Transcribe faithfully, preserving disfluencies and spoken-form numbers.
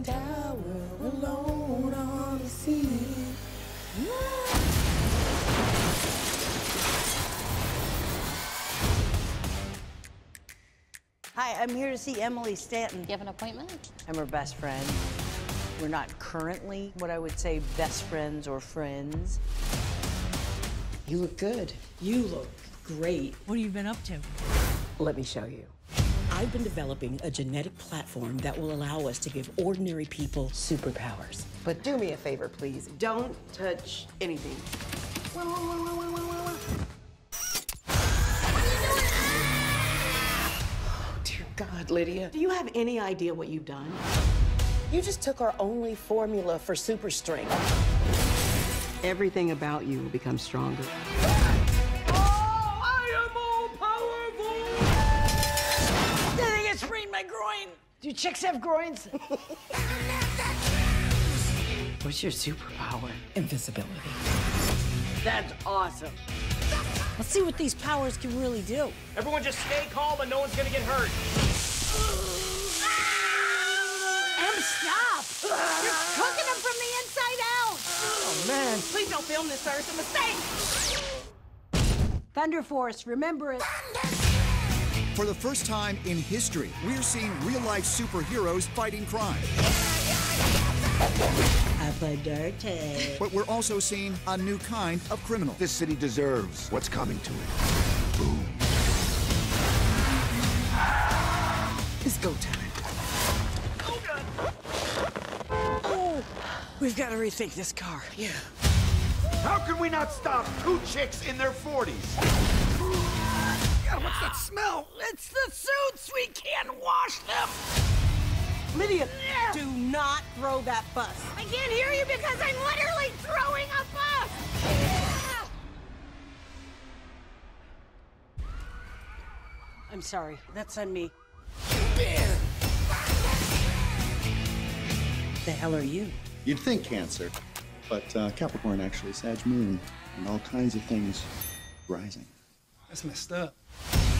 tower alone on the sea. Hi, I'm here to see Emily Stanton. You have an appointment? I'm her best friend. We're not currently what I would say best friends or friends. You look good. You look great. What have you been up to? Let me show you. I've been developing a genetic platform that will allow us to give ordinary people superpowers. But do me a favor, please. Don't touch anything. Dear God, Lydia. Do you have any idea what you've done? You just took our only formula for super strength. Everything about you will become stronger. My groin. Do chicks have groins? What's your superpower? Invisibility. That's awesome. Let's see what these powers can really do. Everyone just stay calm and no one's gonna get hurt. Em, stop! You're cooking them from the inside out! Oh, man. Please don't film this, sir. It's a mistake. Thunder Force, remember it. For the first time in history, we're seeing real-life superheroes fighting crime. Upper dirty. But we're also seeing a new kind of criminal. This city deserves what's coming to it. Boom. It's go time. Oh, God. Oh, we've got to rethink this car. Yeah. How can we not stop two chicks in their forties? God, what's that smell? It's the suits! We can't wash them! Lydia, do not throw that bus. I can't hear you because I'm literally throwing a bus! I'm sorry. That's on me. The hell are you? You'd think Cancer, but uh, Capricorn actually, Sag Moon, and all kinds of things rising. That's messed up.